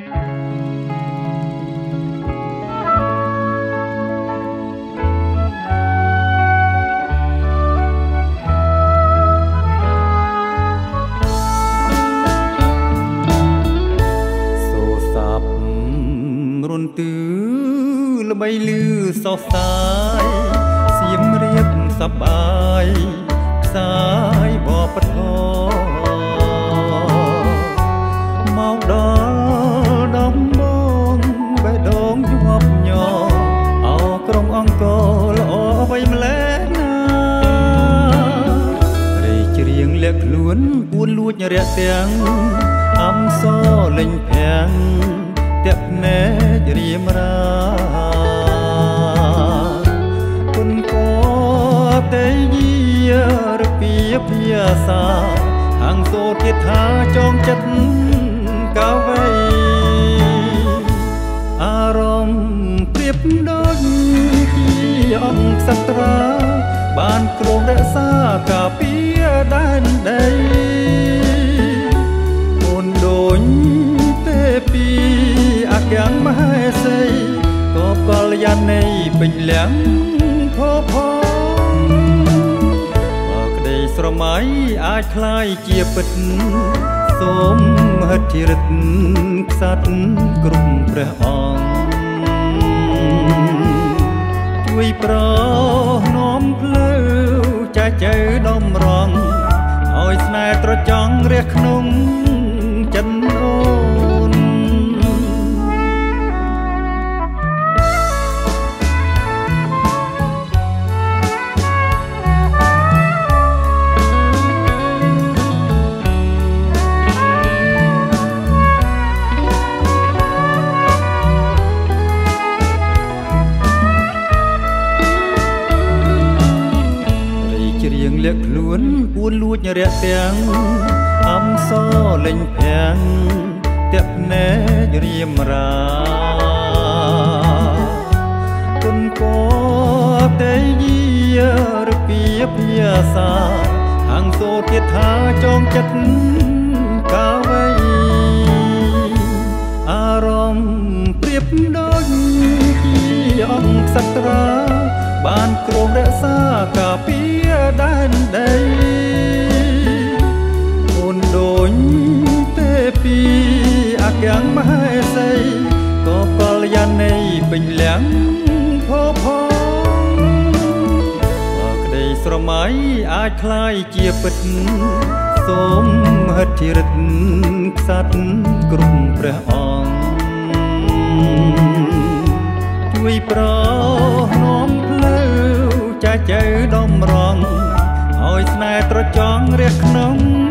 ល្បីលឺសរសើរសៀមរាបសប្បាយផ្សាយបបធមមកដល់ដំបងបេះដូងជាប់ញ័រអោក្រុងអង្គរល្អអ្វីម្លេះណារីច្រៀងលាក់ខ្លួនពួនលួចរាក់ទាំងអំសលេងភាំងតាក់ណែរៀមរាគុណក៏តែយារពីភាសាហាងសូត្រទៀតថាចងចិត្តកៅវៃអារម្មណ៍ប្រៀបដូចជាអង្គសត្រាបានគ្រងរក្សាការពារដែនដីអូនដូចទេពីអាកាំងមហេសីក៏កលយានីពេញលាំងផផបើក្តីស្រមៃអាចคล้ายជាពិតសូមហិទ្ធិរិទ្ធក្សត្រគ្រប់ព្រះអង្គជួយប្រនាំផ្លូវចាចៅដំរងឲ្យស្នេហ៍ត្រចង់រះក្នុងចិនអូនលាក់ខ្លួនពួនលួចរាក់ទាំងអំសលេងភាំងតាក់ណែរៀមរាគុណក៏តែយារពីភាសាហាងសូត្រទៀតថាចងចិត្តកាវៃអារម្មណ៍ប្រៀបដូចជាអង្គសត្រាបានគ្រងរក្សាការពារដែនដីអូនដូចទេពីអាកាំងមហេសីក៏កលយានីពេញលាំងផផបើក្តីស្រមៃអាចคล้ายជាពិតសូមហិទ្ធិរិទ្ធក្សត្រគ្រប់ព្រះអង្គជួយប្រនាំផ្លូវចាចៅដំរងឲ្យស្នេហ៍ត្រចង់រះក្នុង